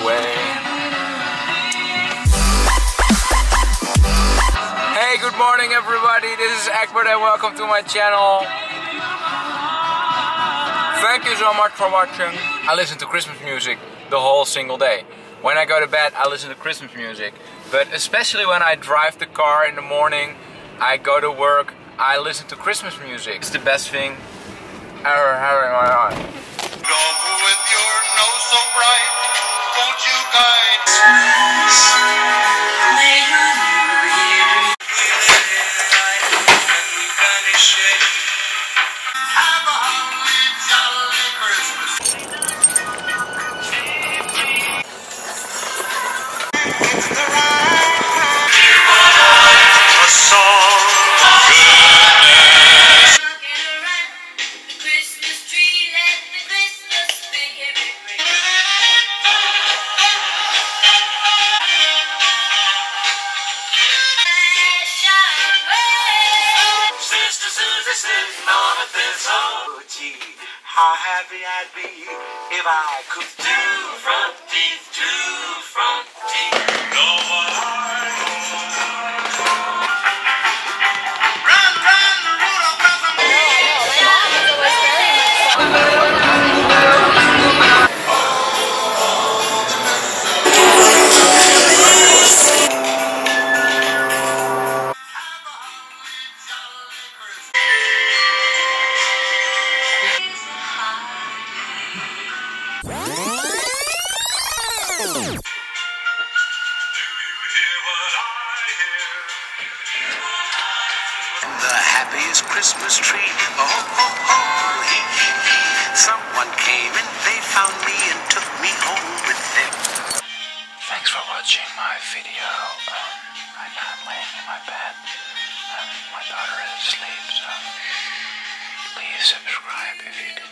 away. Hey, good morning everybody, this is Egbert and welcome to my channel. Thank you so much for watching. I listen to Christmas music the whole single day. When I go to bed I listen to Christmas music, but especially when I drive the car in the morning, I go to work, I listen to Christmas music. It's the best thing ever having in my life. Go with your nose so bright, won't you guide? Have a holly jolly Christmas. It's the right time. A song of goodness. The Christmas tree, let the Christmas spirit ring. Sister Susie sitting on a thistle. Oh gee, how happy I'd be if I could do front teeth to front teeth. Know what I know. Run, run, Rudolph, the happiest Christmas tree. Oh, oh, oh, hee, hee, hee. Someone came and they found me and took me home with them. Thanks for watching my video. Right now I'm laying in my bed and my daughter is asleep, so please subscribe if you